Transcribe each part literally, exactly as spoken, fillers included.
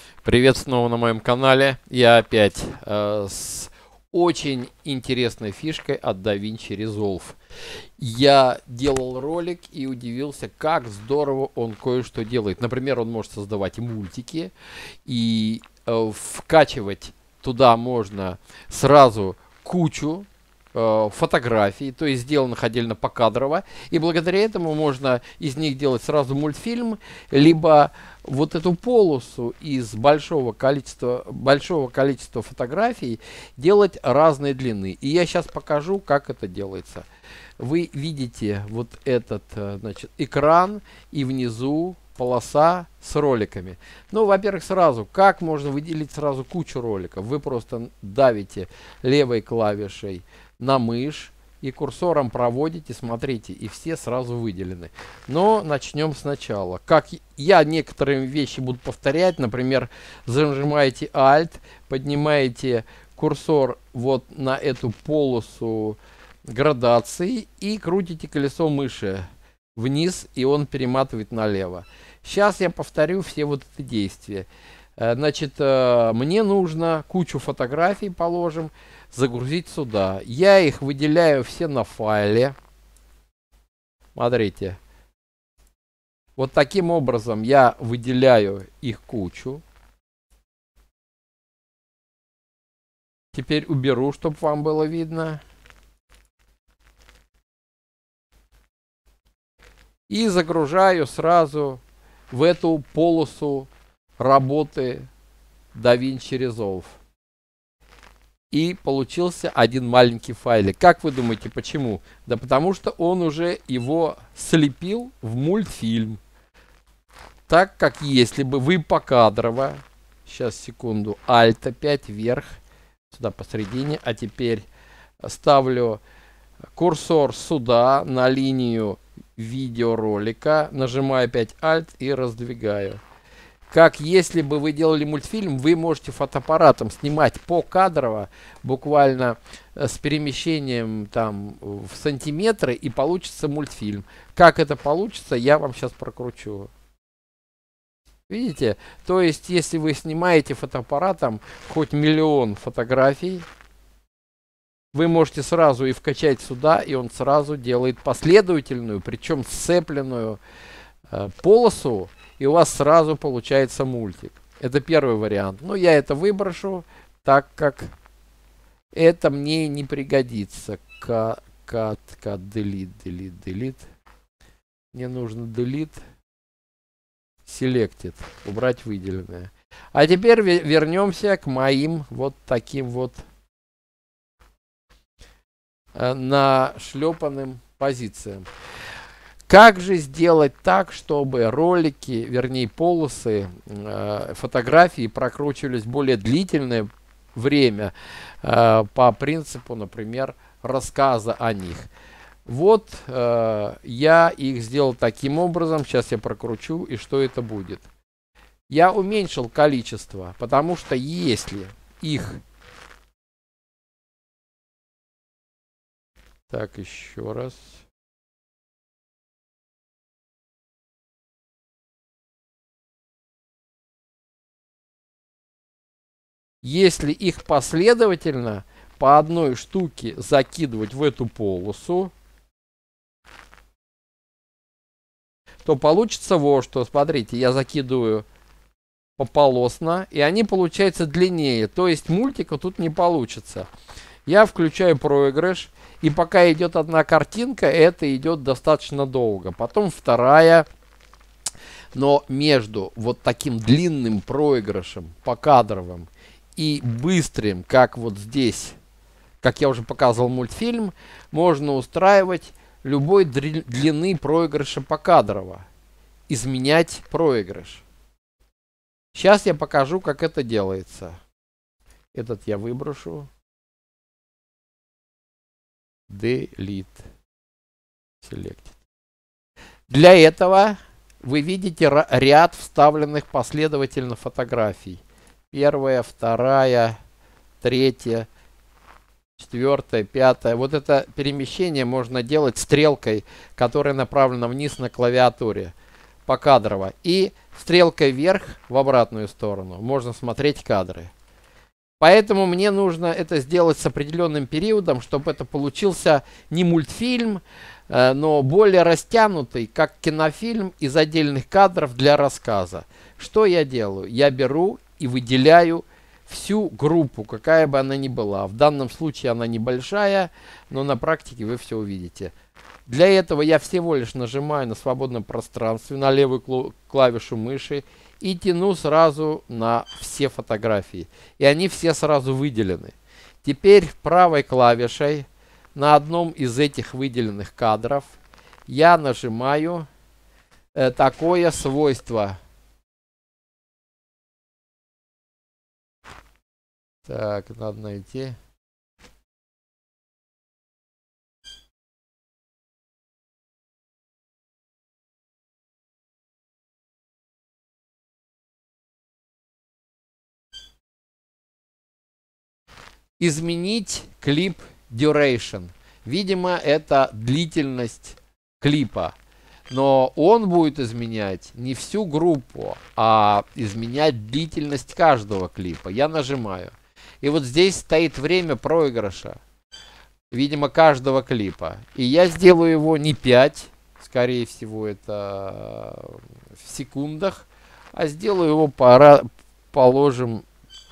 Привет снова на моем канале. Я опять э, с очень интересной фишкой от DaVinci Resolve. Я делал ролик и удивился, как здорово он кое-что делает. Например, он может создавать мультики и э, вкачивать туда можно сразу кучу э, фотографий, то есть сделанных отдельно покадрово, и благодаря этому можно из них делать сразу мультфильм, либо вот эту полосу из большого количества, большого количества фотографий делать разной длины. И я сейчас покажу, как это делается. Вы видите вот этот, значит, экран и внизу полоса с роликами. Ну, во-первых, сразу, как можно выделить сразу кучу роликов? Вы просто давите левой клавишей на мышь и курсором проводите, смотрите, и все сразу выделены. Но начнем сначала. Как я некоторые вещи буду повторять, например, зажимаете Alt, поднимаете курсор вот на эту полосу градации и крутите колесо мыши вниз, и он перематывает налево. Сейчас я повторю все вот эти действия. Значит, мне нужно кучу фотографий, положим, загрузить сюда. Я их выделяю все на файле. Смотрите. Вот таким образом я выделяю их кучу. Теперь уберу, чтобы вам было видно. И загружаю сразу в эту полосу работы DaVinci Resolve. И получился один маленький файлик. Как вы думаете, почему? Да потому что он уже его слепил в мультфильм. Так как если бы вы покадрово, сейчас секунду, Alt опять вверх, сюда посередине, а теперь ставлю курсор сюда на линию видеоролика, нажимаю опять Alt и раздвигаю. Как если бы вы делали мультфильм, вы можете фотоаппаратом снимать покадрово, буквально с перемещением там в сантиметры, и получится мультфильм. Как это получится, я вам сейчас прокручу. Видите? То есть, если вы снимаете фотоаппаратом хоть миллион фотографий, вы можете сразу и вкачать сюда, и он сразу делает последовательную, причем сцепленную э, полосу, и у вас сразу получается мультик. Это первый вариант. Но я это выброшу, так как это мне не пригодится. Cut, cut, cut, delete, delete, delete. Мне нужно delete, selected, убрать выделенное. А теперь вернемся к моим вот таким вот э, нашлепанным позициям. Как же сделать так, чтобы ролики, вернее полосы, э, фотографии прокручивались более длительное время э, по принципу, например, рассказа о них? Вот э, я их сделал таким образом. Сейчас я прокручу, и что это будет? Я уменьшил количество, потому что если их... Так, еще раз... Если их последовательно по одной штуке закидывать в эту полосу, то получится вот что. Смотрите, я закидываю пополосно, и они получаются длиннее. То есть мультика тут не получится. Я включаю проигрыш, и пока идет одна картинка, это идет достаточно долго. Потом вторая. Но между вот таким длинным проигрышем покадровым и быстрым, как вот здесь, как я уже показывал мультфильм, можно устраивать любой длины проигрыша покадрово. Изменять проигрыш. Сейчас я покажу, как это делается. Этот я выброшу. Delete. Select. Для этого вы видите ряд вставленных последовательно фотографий. Первая, вторая, третья, четвертая, пятая. Вот это перемещение можно делать стрелкой, которая направлена вниз на клавиатуре. покадрово. И стрелкой вверх в обратную сторону можно смотреть кадры. Поэтому мне нужно это сделать с определенным периодом, чтобы это получился не мультфильм, но более растянутый, как кинофильм из отдельных кадров для рассказа. Что я делаю? Я беру и выделяю всю группу, какая бы она ни была. В данном случае она небольшая, но на практике вы все увидите. Для этого я всего лишь нажимаю на свободном пространстве, на левую клавишу мыши и тяну сразу на все фотографии. И они все сразу выделены. Теперь правой клавишей на одном из этих выделенных кадров я нажимаю э, такое свойство. Так, надо найти. Изменить клип duration. Видимо, это длительность клипа. Но он будет изменять не всю группу, а изменять длительность каждого клипа. Я нажимаю. И вот здесь стоит время проигрыша. Видимо, каждого клипа. И я сделаю его не пять. Скорее всего, это в секундах. А сделаю его, пора, положим,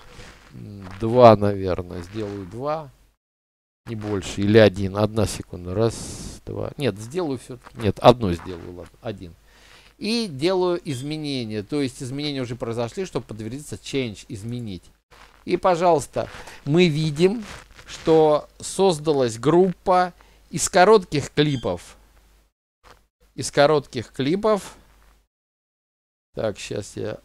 два, наверное. Сделаю два. Не больше. Или один. Одна секунда. Раз, два. Нет, сделаю все. Нет, одно сделаю. Ладно. Один. И делаю изменения. То есть изменения уже произошли, чтобы подтвердиться change. Изменить. И, пожалуйста, мы видим, что создалась группа из коротких клипов. Из коротких клипов. Так, сейчас я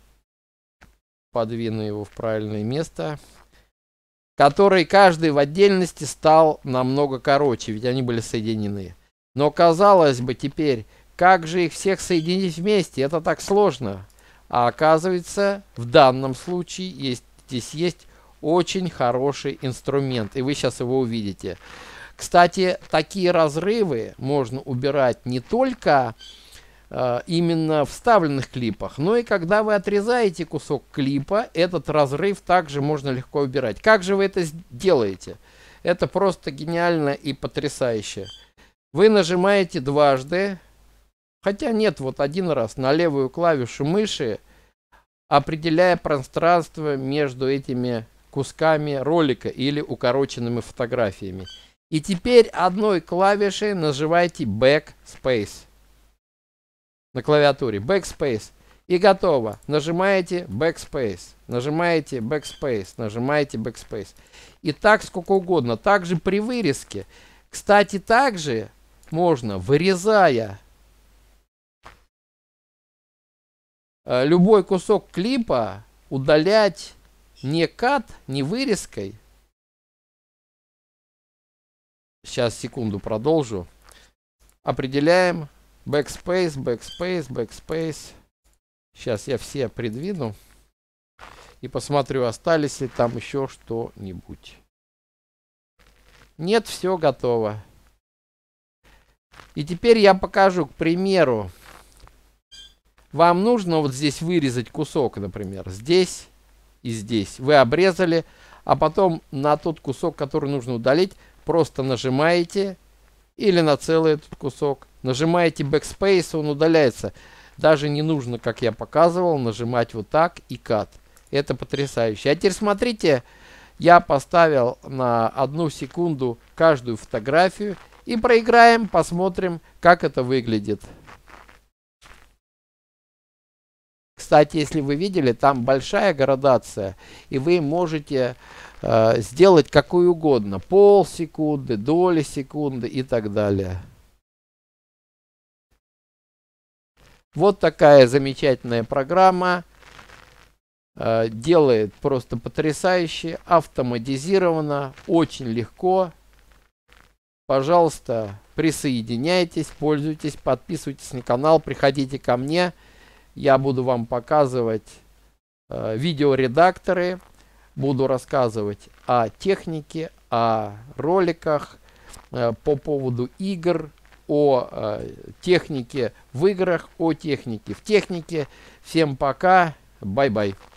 подвину его в правильное место. Который каждый в отдельности стал намного короче, ведь они были соединены. Но казалось бы теперь, как же их всех соединить вместе? Это так сложно. А оказывается, в данном случае есть, здесь есть очень хороший инструмент, и вы сейчас его увидите. Кстати, такие разрывы можно убирать не только э, именно в вставленных клипах, но и когда вы отрезаете кусок клипа, этот разрыв также можно легко убирать. Как же вы это делаете? Это просто гениально и потрясающе. Вы нажимаете дважды, хотя нет, вот один раз на левую клавишу мыши, определяя пространство между этими кусками ролика или укороченными фотографиями. И теперь одной клавишей нажимаете Backspace на клавиатуре. Backspace. И готово. Нажимаете Backspace. Нажимаете Backspace. Нажимаете Backspace. И так сколько угодно. Также при вырезке. Кстати, также можно, вырезая э, любой кусок клипа, удалять не кат, не вырезкой. Сейчас, секунду, продолжу. Определяем Backspace, Backspace, Backspace. Сейчас я все придвину. И посмотрю, остались ли там еще что-нибудь. Нет, все готово. И теперь я покажу, к примеру. Вам нужно вот здесь вырезать кусок, например. Здесь и здесь. Вы обрезали, а потом на тот кусок, который нужно удалить, просто нажимаете, или на целый этот кусок, нажимаете Backspace, он удаляется. Даже не нужно, как я показывал, нажимать вот так и Cut. Это потрясающе. А теперь смотрите, я поставил на одну секунду каждую фотографию и проиграем, посмотрим, как это выглядит. Кстати, если вы видели, там большая градация, и вы можете э, сделать какую угодно. Полсекунды, доли секунды и так далее. Вот такая замечательная программа. Э, делает просто потрясающе, автоматизировано, очень легко. Пожалуйста, присоединяйтесь, пользуйтесь, подписывайтесь на канал, приходите ко мне. Я буду вам показывать э, видеоредакторы, буду рассказывать о технике, о роликах, э, по поводу игр, о э, технике в играх, о технике в технике. Всем пока, бай-бай.